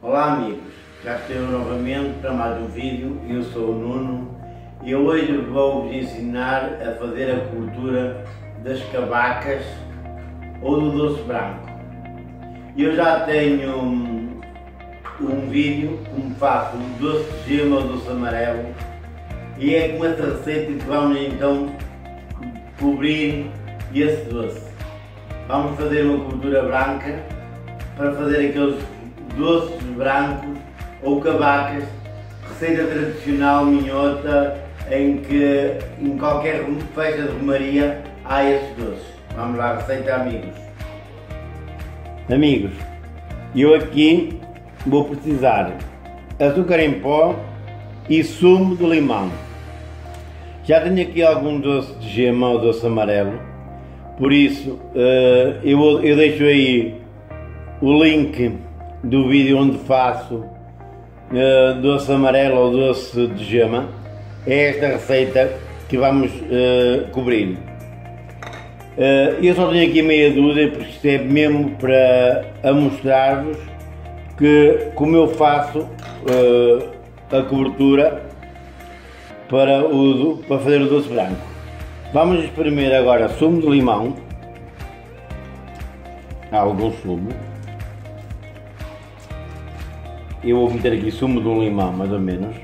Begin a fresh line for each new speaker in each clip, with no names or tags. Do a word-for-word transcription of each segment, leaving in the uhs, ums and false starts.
Olá amigos, cá estou eu novamente para mais um vídeo. Eu sou o Nuno e hoje vou-vos ensinar a fazer a cobertura das cabacas ou do doce branco. Eu já tenho um, um vídeo como faço o doce de gema ou doce amarelo e é com essa receita que vamos então cobrir esse doce. Vamos fazer uma cobertura branca para fazer aqueles doces brancos ou cabacas, receita tradicional minhota em que em qualquer festa de romaria há esses doces. Vamos lá, receita amigos. Amigos, eu aqui vou precisar de açúcar em pó e sumo de limão. Já tenho aqui algum doce de gema ou doce amarelo, por isso uh, eu, eu deixo aí o link do vídeo onde faço uh, doce amarelo ou doce de gema. É esta receita que vamos uh, cobrir. Uh, eu só tenho aqui meia dúzia porque isto é mesmo para a mostrar-vos que como eu faço uh, a cobertura para, o, para fazer o doce branco. Vamos espremer agora sumo de limão, algum sumo. Eu vou meter aqui sumo de um limão, mais ou menos.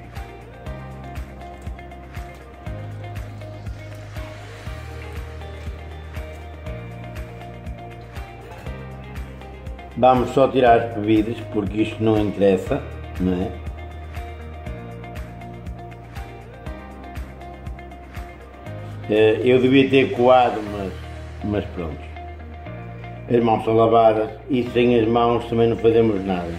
Vamos só tirar as bebidas, porque isto não interessa, não é? Eu devia ter coado, mas, mas pronto. As mãos são lavadas e sem as mãos também não fazemos nada.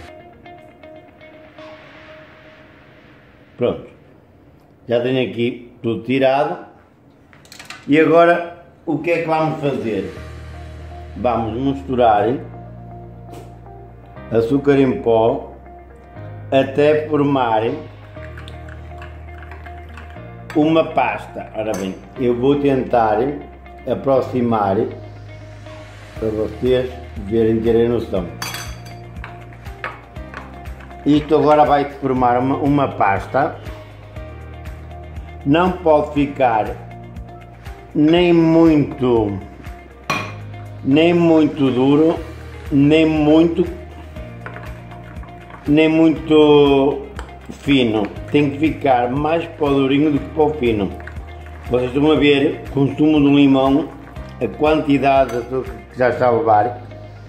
Pronto, já tenho aqui tudo tirado e agora o que é que vamos fazer? Vamos misturar açúcar em pó até formar uma pasta. Ora bem, eu vou tentar aproximar para vocês verem, terem noção. Isto agora vai formar uma, uma pasta, não pode ficar nem muito, nem muito duro, nem muito, nem muito fino, tem que ficar mais para o durinho do que para o fino. Vocês estão a ver, com o sumo do limão, a quantidade de açúcar que já está a levar.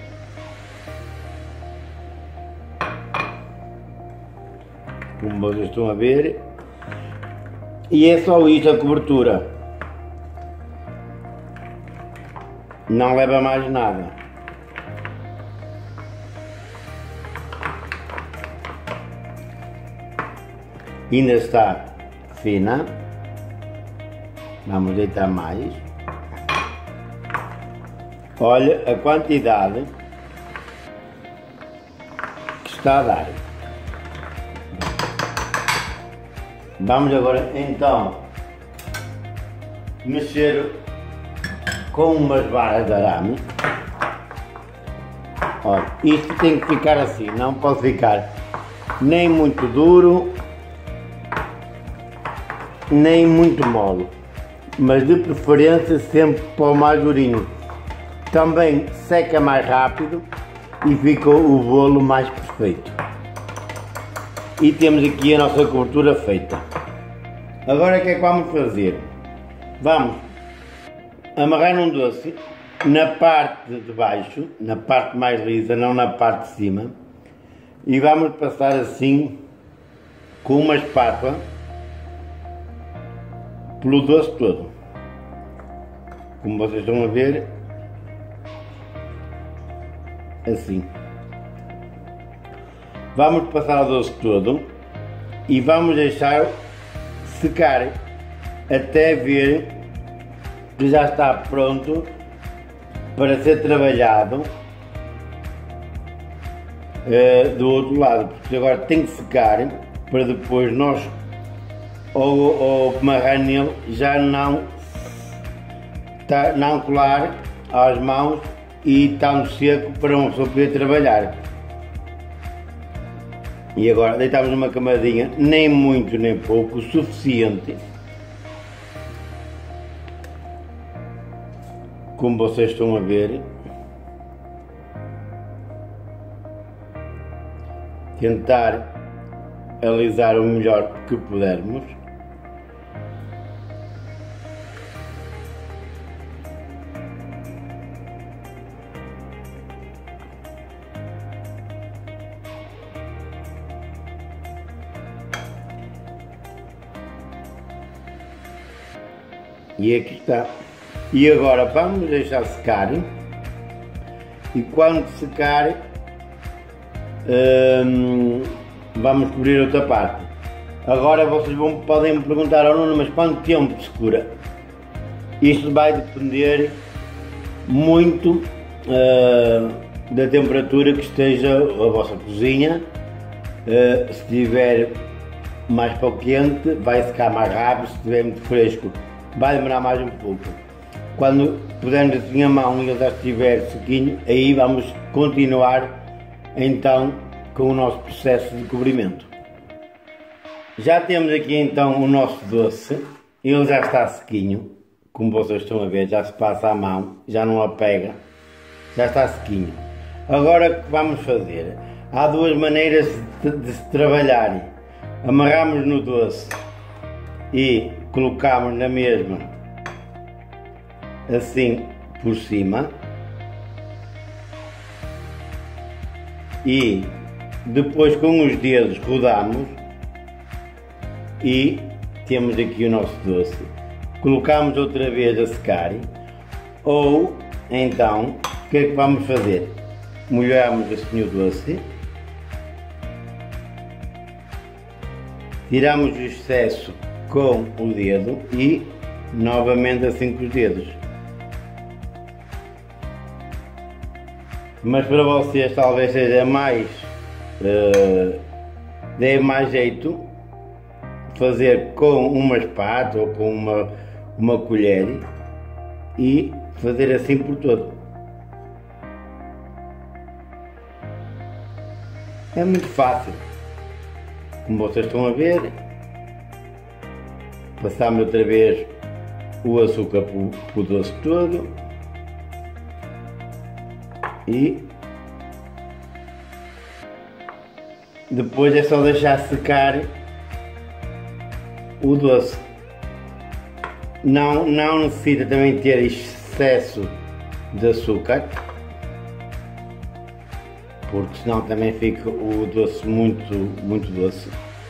Como vocês estão a ver, e é só isto a cobertura, não leva mais nada. Ainda está fina, vamos deitar mais. Olha a quantidade que está a dar. Vamos agora então mexer com umas varas de arame. Olha, isto tem que ficar assim, não pode ficar nem muito duro, nem muito mole, mas de preferência sempre para o mais durinho. Também seca mais rápido e fica o bolo mais perfeito. E temos aqui a nossa cobertura feita. Agora o que é que vamos fazer? Vamos amarrar um doce na parte de baixo, na parte mais lisa, não na parte de cima, e vamos passar assim com uma espátula pelo doce todo. Como vocês estão a ver, assim. Vamos passar o doce todo e vamos deixar secar até ver que já está pronto para ser trabalhado uh, do outro lado, porque agora tem que secar para depois nós ou, ou amarrar nele já não, tá, não colar às mãos e tão seco para uma pessoa poder trabalhar. E agora deitamos uma camadinha, nem muito nem pouco, o suficiente. Como vocês estão a ver. Tentar alisar o melhor que pudermos. E aqui está. E agora vamos deixar secar. E quando secar, hum, vamos cobrir outra parte. Agora vocês vão, podem me perguntar ao Nuno, mas quanto tempo se cura? Isto vai depender muito uh, da temperatura que esteja a vossa cozinha. Uh, se estiver mais para o quente, vai secar mais rápido. Se estiver muito fresco, vai demorar mais um pouco. Quando pudermos assim a mão e ele já estiver sequinho, aí vamos continuar então com o nosso processo de cobrimento. Já temos aqui então o nosso doce, ele já está sequinho, como vocês estão a ver, já se passa a mão, já não a pega, já está sequinho. Agora o que vamos fazer? Há duas maneiras de, de se trabalhar. Amarramos no doce e colocamos na mesma assim por cima e depois com os dedos rodamos e temos aqui o nosso doce. Colocamos outra vez a secar, ou então o que é que vamos fazer? Molhamos assim o doce, tiramos o excesso com o dedo e novamente assim com os dedos. Mas para vocês talvez seja mais, uh, dê mais jeito fazer com uma espátula ou com uma, uma colher e fazer assim por todo. É muito fácil, como vocês estão a ver. Passamos outra vez o açúcar para o doce todo e depois é só deixar secar o doce. Não, não necessita também ter excesso de açúcar, porque senão também fica o doce muito, muito doce.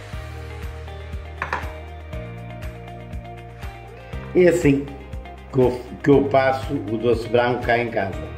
É assim que eu, que eu passo o doce branco cá em casa.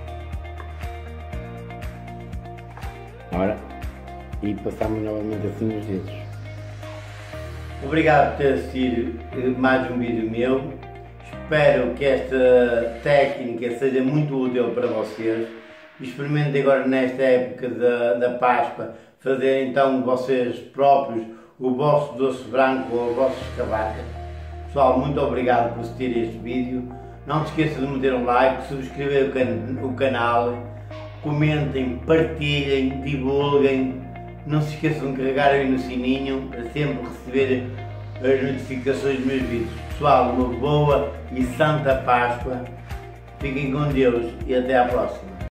Ora, e passamos novamente assim os dedos. Obrigado por ter assistido mais um vídeo meu. Espero que esta técnica seja muito útil para vocês. Experimentem agora nesta época da, da Páscoa fazer então vocês próprios o vosso doce branco ou a vossa escavaca. Pessoal, muito obrigado por assistir a este vídeo. Não se esqueçam de meter um like, subscrever o, can o canal, comentem, partilhem, divulguem. Não se esqueçam de carregar aí no sininho para sempre receber as notificações dos meus vídeos. Pessoal, uma boa e santa Páscoa. Fiquem com Deus e até à próxima.